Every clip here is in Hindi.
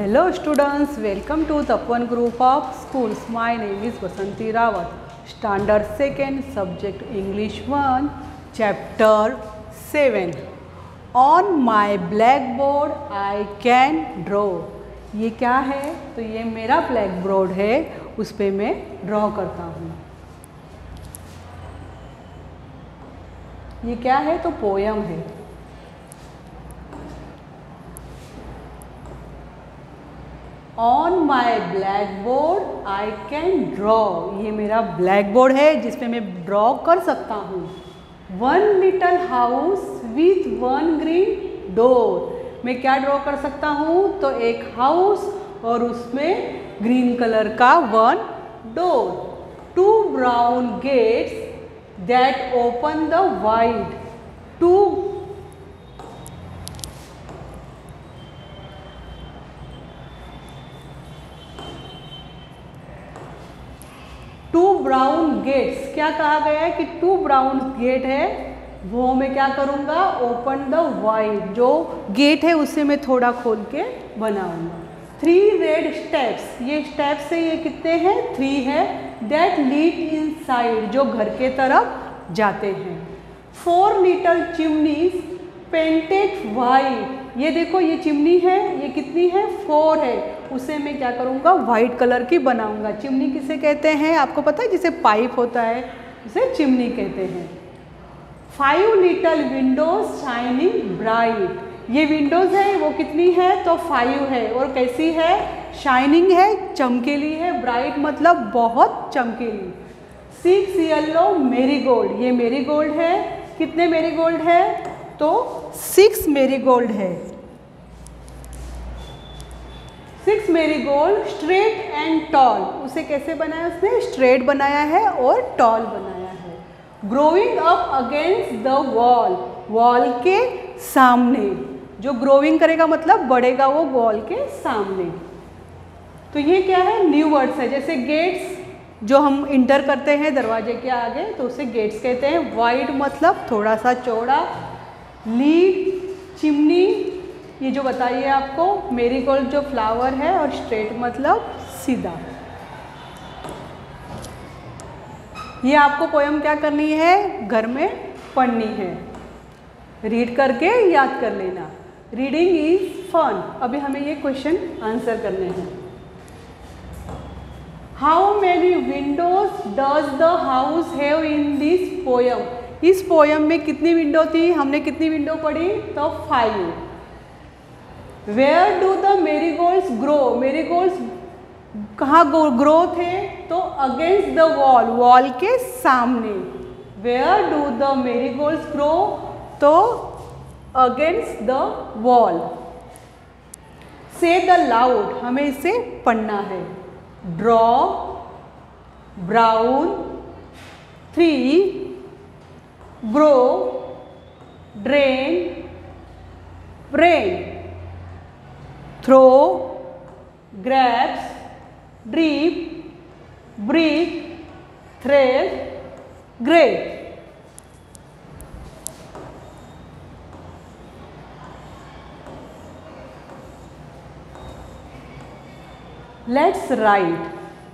Hello students, welcome to Tapan Group of Schools. My name is Vasanti Rawat. Standard 2nd, subject English 1, chapter 7. On my blackboard I can draw. ये क्या है? तो ये मेरा ब्लैकबोर्ड है, उस पर मैं ड्रॉ करता हूँ. ये क्या है? तो पोयम है. On my blackboard I can draw. ये मेरा ब्लैकबोर्ड है जिसपे मैं ड्रॉ कर सकता हूँ. One little house with one green door. मैं क्या ड्रॉ कर सकता हूँ? तो एक हाउस और उसमें ग्रीन कलर का one door. Two brown gates that open the wide. Two brown gates. क्या कहा गया है कि टू ब्राउन गेट है, वो मैं क्या करूँगा? Open the wide. जो गेट है उससे मैं थोड़ा खोल के बनाऊंगा. Three red steps. ये स्टेप्स है, ये कितने हैं? 3 है. That lead inside. जो घर के तरफ जाते हैं. 4 लिटल चिमनीज पेंटेड वाइट. ये देखो, ये चिमनी है, ये कितनी है? 4 है. उसे मैं क्या करूँगा? वाइट कलर की बनाऊंगा. चिमनी किसे कहते हैं? आपको पता है? जिसे पाइप होता है उसे चिमनी कहते हैं. 5 लिटल विंडोज शाइनिंग ब्राइट. ये विंडोज है, वो कितनी है? तो 5 है. और कैसी है? शाइनिंग है, चमकीली है. ब्राइट मतलब बहुत चमकीली. 6 येलो मेरीगोल्ड. ये मेरीगोल्ड है. कितने मेरीगोल्ड है? तो 6 मेरीगोल्ड है. 6 मेरीगोल्ड स्ट्रेट एंड टॉल. उसे कैसे बनाया उसने? स्ट्रेट बनाया है और टॉल बनाया है. Growing up against the wall. Wall के सामने. जो ग्रोइंग करेगा मतलब बढ़ेगा वो वॉल के सामने. तो ये क्या है? न्यू वर्ड्स है. जैसे गेट्स जो हम इंटर करते हैं दरवाजे के आगे, तो उसे गेट्स कहते हैं. वाइड मतलब थोड़ा सा चौड़ा. लीड चिमनी, ये जो बताइए आपको. मेरीगोल्ड जो फ्लावर है. और स्ट्रेट मतलब सीधा. ये आपको पोयम क्या करनी है? घर में पढ़नी है. रीड करके याद कर लेना. Reading is fun. अभी हमें ये क्वेश्चन आंसर करने हैं. How many windows does the house have in this poem. इस पोयम में कितनी विंडो थी? हमने कितनी विंडो पढ़ी? तो 5. Where do the marigolds grow. Marigolds कहाँ ग्रो थे? तो अगेंस्ट द वॉल. वॉल के सामने. Where do the marigolds grow? तो against the wall. Say the loud. हमें इसे पढ़ना है. Draw brown 3 grow drain brain throw grabs drip brick thread great. Let's write.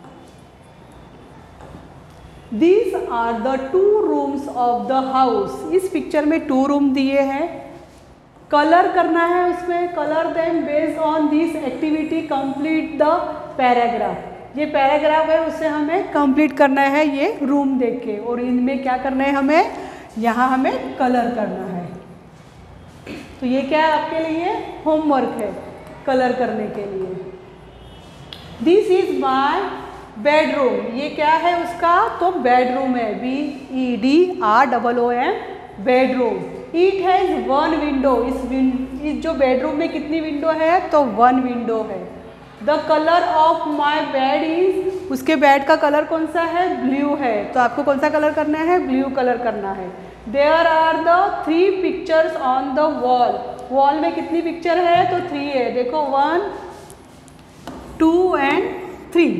These are the 2 rooms of the house. इस पिक्चर में 2 रूम दिए हैं. कलर करना है उसमें. Colour them based on this activity complete the paragraph. ये पैराग्राफ है, उससे हमें कंप्लीट करना है ये रूम देख के. और इनमें क्या करना है हमें? यहाँ हमें कलर करना है. तो ये क्या है आपके लिए? होमवर्क है कलर करने के लिए. This is my bedroom. ये क्या है उसका? तो बेडरूम है. BEDROOM bedroom. It has 1 window. इस जो बेडरूम में कितनी विंडो है? तो 1 विंडो है. The colour of my bed is. उसके बेड का कलर कौन सा है? ब्लू है. तो आपको कौन सा कलर करना है? ब्लू कलर करना है. There are the 3 pictures on the wall. Wall में कितनी पिक्चर है? तो 3 है. देखो 1 2 and 3.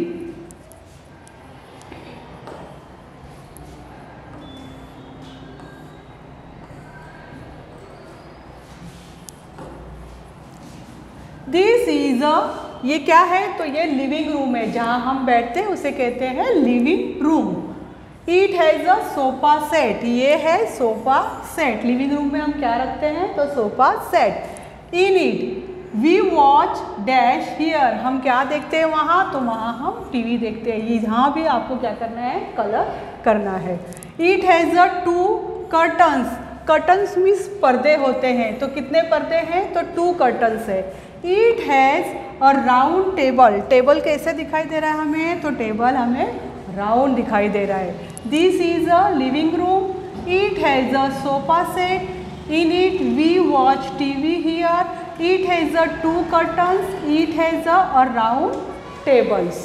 This is a ये क्या है, तो ये लिविंग रूम है, जहाँ हम बैठते हैं उसे कहते हैं living room. It has a sofa set, ये है सोफा सेट। लिविंग रूम में हम क्या रखते हैं, तो sofa set. In it we watch dash here, हम क्या देखते हैं वहाँ, तो वहाँ हम टीवी देखते हैं। ये यहाँ भी आपको क्या करना है, कलर करना है। It has a 2 curtains, curtains means पर्दे होते हैं, तो कितने पर्दे हैं, तो 2 कर्टन्स है। It has a round table, table कैसे दिखाई दे रहा है हमें, तो टेबल हमें राउंड दिखाई दे रहा है। This is a living room, it has a sofa set, in it we watch TV here, it has a 2 curtains, it has a round tables.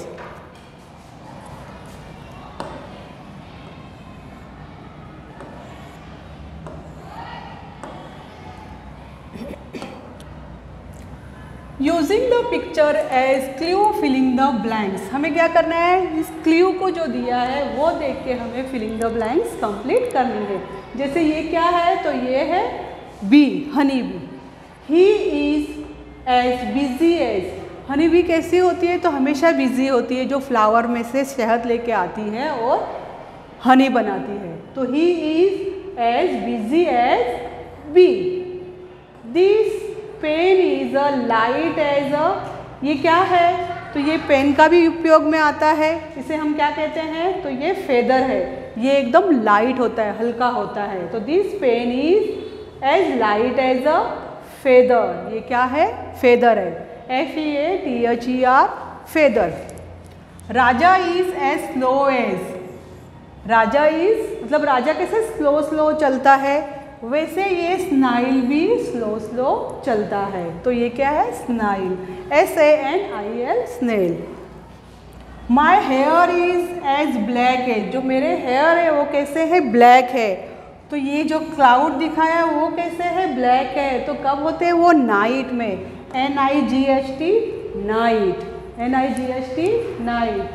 Using the picture as clue filling the blanks, हमें क्या करना है, इस क्ल्यू को जो दिया है वो देख के हमें फिलिंग द ब्लैंक्स कंप्लीट करनी है। जैसे ये क्या है, तो ये है bee, honey bee. He is as busy as, honey bee कैसी होती है, तो हमेशा बिजी होती है, जो फ्लावर में से शहद लेके आती है और हनी बनाती है। तो he is as busy as bee. This pen is a light as a, ये क्या है, तो ये पेन का भी उपयोग में आता है, इसे हम क्या कहते हैं, तो ये फेदर है, ये एकदम लाइट होता है, हल्का होता है। तो this pen is as light as a feather, ये क्या है, फेदर है, FEATHER, feather. Raja is as slow as, Raja is मतलब राजा कैसे स्लो स्लो चलता है, वैसे ये स्नाइल भी स्लो स्लो चलता है। तो ये क्या है, snail, SANIL, snail. My hair is as black as, जो मेरे हेयर है वो कैसे है, ब्लैक है। तो ये जो क्लाउड दिखाया है वो कैसे है, ब्लैक है। तो कब होते हैं वो, नाइट में, NIGHT, night, NIGHT, night.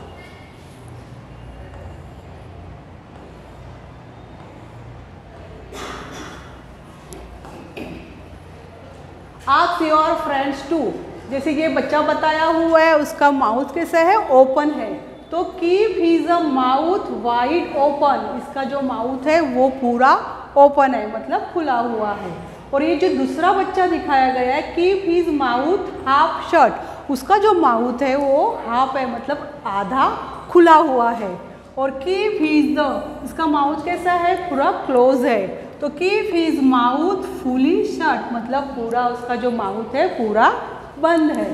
Ask your friends to, जैसे ये बच्चा बताया हुआ है उसका माउथ कैसा है, ओपन है, तो keep his a mouth wide open, इसका जो माउथ है वो पूरा ओपन है, मतलब खुला हुआ है। और ये जो दूसरा बच्चा दिखाया गया है, keep his mouth half shut, उसका जो माउथ है वो हाफ है, मतलब आधा खुला हुआ है। और कीप हिज द, इसका माउथ कैसा है, पूरा क्लोज है, तो keep his mouth fully shut, मतलब पूरा उसका जो माउथ है पूरा बंद है।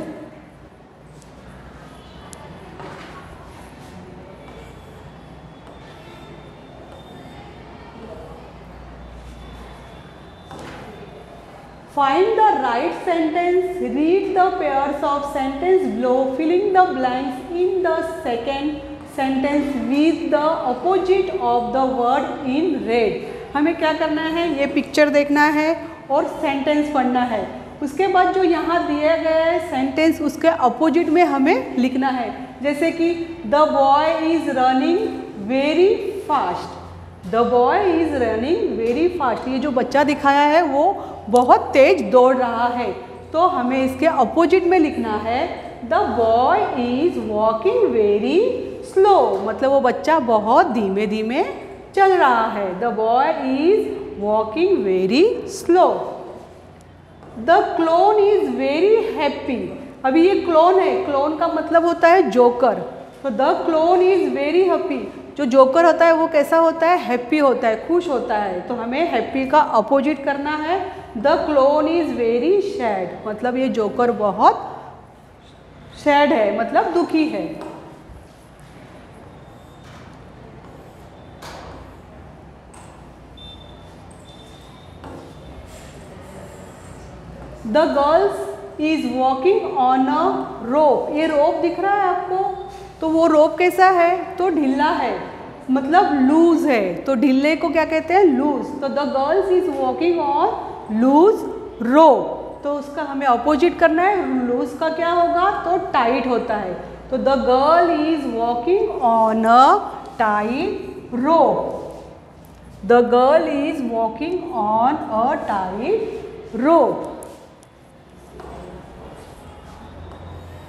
Find the right sentence, read the pairs of sentence below, filling the blanks in the second sentence with the opposite of the word in red. हमें क्या करना है, ये पिक्चर देखना है और सेंटेंस पढ़ना है। उसके बाद जो यहाँ दिया गया है सेंटेंस, उसके अपोजिट में हमें लिखना है। जैसे कि the boy is running very fast, the boy is running very fast, ये जो बच्चा दिखाया है वो बहुत तेज दौड़ रहा है, तो हमें इसके अपोजिट में लिखना है the boy is walking very slow, मतलब वो बच्चा बहुत धीमे धीमे चल रहा है। The boy is walking very slow. The clone is very happy, अभी ये क्लोन है, क्लोन का मतलब होता है जोकर, तो the clone is very happy, जो जोकर होता है वो कैसा होता है, हैप्पी होता है, खुश होता है, तो हमें हैप्पी का अपोजिट करना है। The clone is very sad, मतलब ये जोकर बहुत सैड है, मतलब दुखी है। The girls is walking on a rope, ये रोप दिख रहा है आपको, तो वो रोप कैसा है, तो ढीला है, मतलब लूज है, तो ढीले को क्या कहते हैं, लूज। तो the girls is walking on loose rope, तो उसका हमें अपोजिट करना है, लूज का क्या होगा, तो टाइट होता है, तो the girl is walking on a tight rope, the girl is walking on a tight rope.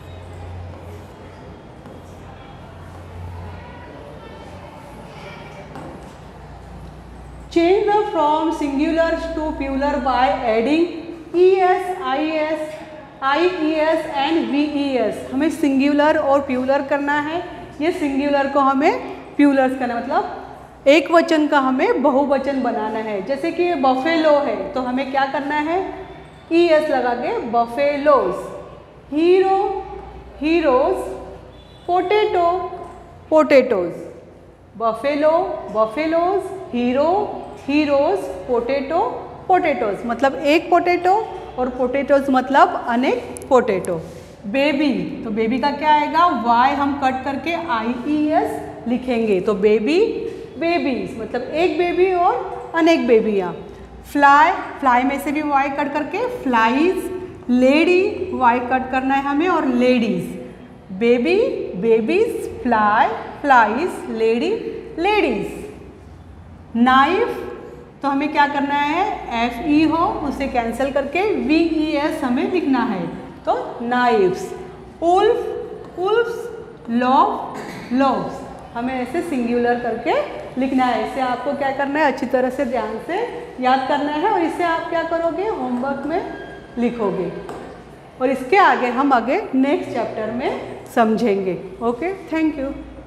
Change the from singular to plural by adding ES, IS, IES and VES। हमें सिंगुलर और प्लूरल करना है। ये सिंगुलर को हमें प्लूरल करना है, मतलब एक वचन का हमें बहुवचन बनाना है। जैसे कि बफेलो है तो हमें क्या करना है, ES लगा के buffaloes. Hero, heroes. Potato, potatoes. Buffalo, buffaloes. Hero, heroes. Potato, potatoes. मतलब एक पोटैटो और पोटैटोज मतलब अनेक पोटैटो। बेबी, तो बेबी का क्या आएगा, वाई हम कट करके IES लिखेंगे, तो बेबी, बेबीज मतलब एक बेबी और अनेक बेबियाँ। फ्लाई, फ्लाई में से भी वाई कट करके फ्लाईज। लेडी, वाई कट करना है हमें और ladies. Baby, babies. Fly, flies. Lady, ladies. Knife, तो हमें क्या करना है, FE हो उसे कैंसिल करके VES हमें लिखना है, तो knifes. Wolf, wolfs. Loaf, loafs. हमें ऐसे सिंगुलर करके लिखना है। इसे आपको क्या करना है, अच्छी तरह से ध्यान से याद करना है और इसे आप क्या करोगे, होमवर्क में लिखोगे और इसके आगे हम नेक्स्ट चैप्टर में समझेंगे। Okay, thank you.